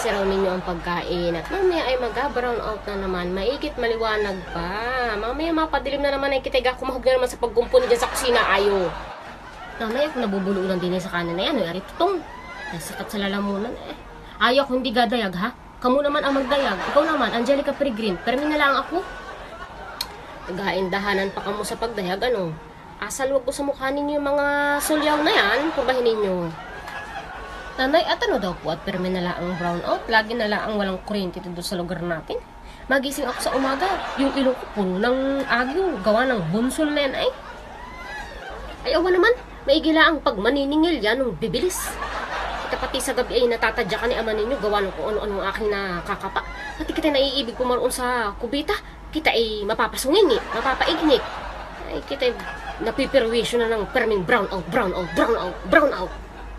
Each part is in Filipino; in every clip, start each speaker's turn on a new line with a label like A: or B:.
A: i-easy raw ninyo ang pagkain. At mamaya ay mag-brown out na naman. Maigit maliwanag pa. Mamaya mapadilim na naman ay kitay kumahog na naman sa pagkumpuni dyan sa kusina. Ayo. Nanay, ako nabubulunan din sa kanan na yan. Ay, tutong. Nasikat sa lalamunan eh. Ayaw ko hindi gadayag ha. Kamu naman ang magdayag. Ikaw naman, Angelica Peregrine. Permi na lang ako. Tagaindahanan pa kamo sa pagdayag, ano? Asal wag ko sa mukha ninyo yung mga sulyaw na yan. Purbahin ninyo. Nanay, at ano daw po at permi na lang ang brown out. Lagi na lang ang walang kuryente dito sa lugar natin. Magising ako sa umaga. Yung ilong ko puno ng agyo. Gawa ng bunsol na yan ay. Ay, awa naman. Maigila ang pagmaniningil yan ng bibilis. Kita pati sa gabi ay natatadya ka ni ama ninyo. Gawa ng kung ano-ano aking nakakapa. Pati kita naiibig pumaroon sa kubita. Kita ay mapapasungin eh. Mapapaignik. Ay, kita ay napipirwisyo na ng perming brown out, brown out, brown out, brown out.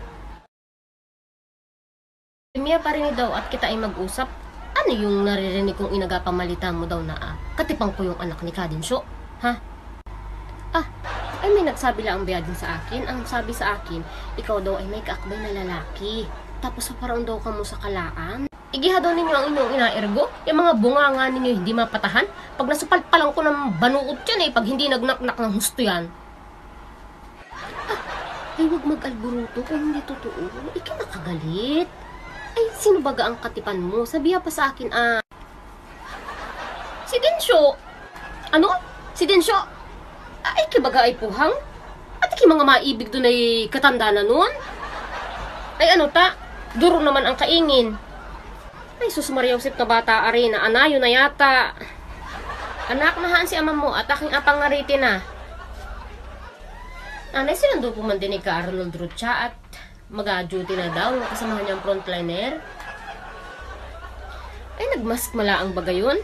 A: Miya pa rin daw at kita ay mag-usap. Ano yung naririnig kong inagapamalita mo daw na katipang ko yung anak ni Kadensyo? Ha? Ay may nagsabi lang ang biyadin sa akin. Ang sabi sa akin, ikaw daw ay may kaakbay na lalaki. Tapos sa paraon daw ka mo sa kalaan. Igiha daw ninyo ang inyong inaergo. Yung mga bunganga ninyo hindi mapatahan. Pag nasupal pa lang ko ng banuot yan eh. Pag hindi nagnaknak ng husto yan. Ay huwag mag-alburuto kung hindi totoo. Ikaw nakagalit. Ay, sino baga ang katipan mo? Sabiha pa sa akin, si Densyo. Ano? Si Densyo? Ay, kibaga ay puhang? At iki mga maibig doon ay katanda na nun? Ay, ano ta? Duro naman ang kaingin. Ay, sus Maria Josep na bata ari na anayo na yata. Anak, nahaan si ama mo at aking apang ngariti na. Anay, sinando po man din ni ka Arnold Rucha at mag-a-duty na daw yung kasamahan niyang frontliner. Ay, nagmask mala ang bagayon.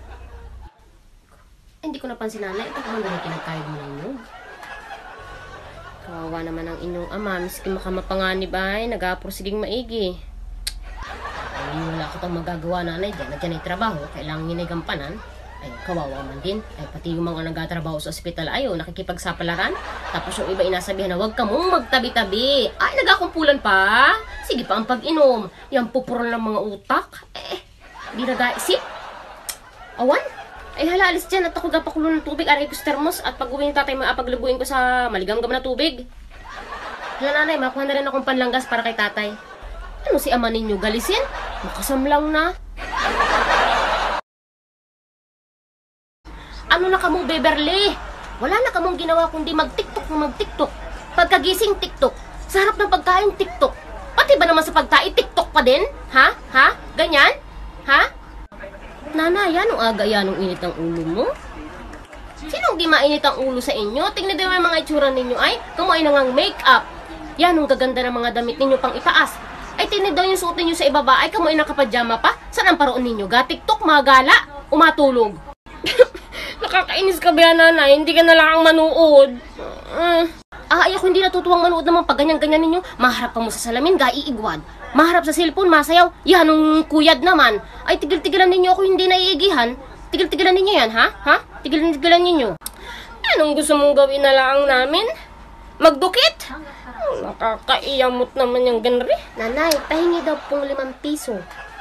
A: Ay, hindi ko napansin nanay. Ito kung hindi kinagkayod mo ng inyong. Kawawa naman ang inyong ama. Miski makamapanganib ay nag-aprosiging maigi. Ay, wala ko pang magagawa nanay. Diyan na dyan ay trabaho. Kailangan yun ay gampanan. Ay, kawawa man din. Ay, pati yung mga nagatrabaho sa ospital ayaw, nakikipagsapalaran. Tapos yung iba inasabihan na huwag ka mong magtabi-tabi. Ay, nagakumpulan pa. Sige pa ang pag-inom. Yan pupurol ng mga utak. Di nag-aisip. Awan. Ay, hala, alis dyan at ako gapakulo ng tubig. Aray ko sa termos at pag-uwi ng tatay, maapaglubuin ko sa maligam-gam na tubig. Hala, nanay, makuha na rin akong panlanggas para kay tatay. Ano si ama ninyo, galisin? Makasamlang na. Ano na kamong Beverly? Wala na kamong ginawa kundi mag-tiktok na mag-tiktok. Pagkagising tiktok, sa harap ng pagkain tiktok. Pati ba naman sa pagkain tiktok pa din? Ha? Ha? Ganyan? Ha? Nanay, anong aga yan ang init ng ulo mo? Sinong di mainit ang ulo sa inyo? Tingnan din yung mga itsura ninyo ay kamuay na ngang make-up. Yan ang gaganda ng mga damit ninyo pang itaas. Ay tinid daw yung suot ninyo sa ibaba ay kamuay nakapadyama pa. Saan ang paroon ninyo? Ga-tiktok, mga gala, umatulog. Nakakainis ka ba yan, nanay? Hindi ka na lang manuod. Ay, ako hindi natutuwang manood naman pag ganyan-ganyan ninyo. Maharap pa mo sa salamin, gaiigwad. Maharap sa cellphone, masayaw. Yan, ang kuyad naman. Ay, tigil-tigilan ninyo ako hindi naiigihan. Tigil-tigilan ninyo yan, ha? Ha? Tigil-tigilan ninyo. Anong gusto mong gawin na lang namin? Magdukit? Nakakaiyamot naman yung ganri. Nanay, pahingi daw pong 5 piso.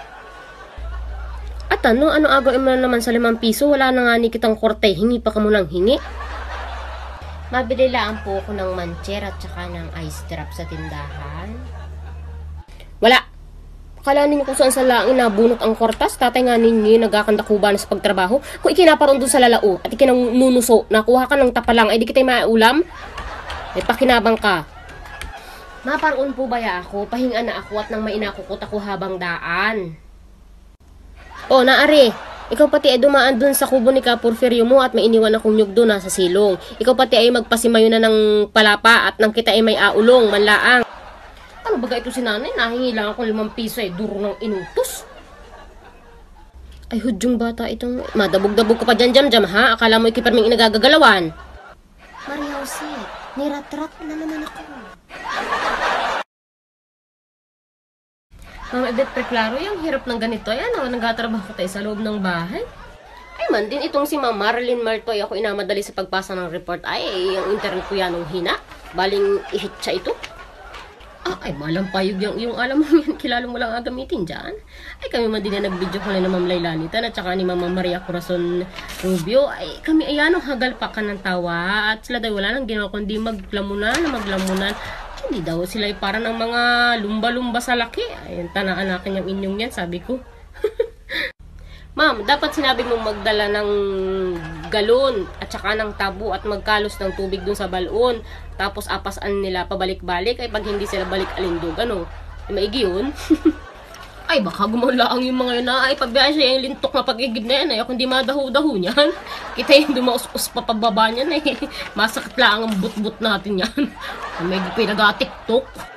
A: At ano agawin mo naman sa 5 piso? Wala na nga ni kitang korte. Hingi pa ka mo lang hingi. Mabili lang po ako ng mancher at saka ng ice drop sa tindahan. Wala. Akala ninyo kung saan sa lang inabunot ang kortas? Tatay nga ninyo nagkakandakuba na sa pagtrabaho. Kung ikinaparoon dun sa lalao at ikinangnunuso, nakuha ka ng tapalang, ay di kita maulam. May pakinabang ka. Maparoon po ba ya ako? Pahinga na ako at nang mainakukot ako habang daan. O, naari. Ikaw pati ay dumaan dun sa kubo ni Ka Porfirio mo at may iniwan akong nyug dun sa silong. Ikaw pati ay magpasimayo na ng palapa at nang kita ay may aulong, manlaang. Ano baga ito si nanay? Nahingi lang ako 5 piso ay duro ng inutos. Ay, hudyong bata itong... Madabog-dabog ka pa dyan, jam, ha? Akala mo ikiparming inagagagalawan. Maria Jose, nirat-rat na naman ako. Mama Edith Preklaro, yung hirap ng ganito. Ay, ano, nagtatrabaho tayo sa loob ng bahay. Ay man, din itong si Ma'am Marilyn Martoy, ako inamadali sa pagpasa ng report. Ay, yung internet ko yan ng hina. Baling ihit siya ito. Ay, malampayog yung alam mo yan, kilala mo lang gamitin dyan. Ay, kami man din na nag-video ko na Ma'am Lailanitan at saka ni Mama Maria Corazon Rubio. Ay, kami ayan, hagal pa ka ng tawa. At sila daw wala nang ginawa kundi maglamunan. Hindi daw sila para ng mga lumba-lumba sa laki. Ayun, tanaan-akin yung inyong yan, sabi ko. Ma'am, dapat sinabi mong magdala ng galon at saka ng tabo at magkalos ng tubig dun sa balon. Tapos apasan nila pabalik-balik. Ay pag hindi sila balik alindog, ano? Maigi yun? Ay baka gumulaang yung mga yun na. Ay pagbiyahe siya yung lintok na pag-igib na yan. Ay ako hindi madaho-daho niyan. Kita yung dumaus-us pa pababa niyan eh. Masakit lang ang but-but natin yan. May pinag-tiktok.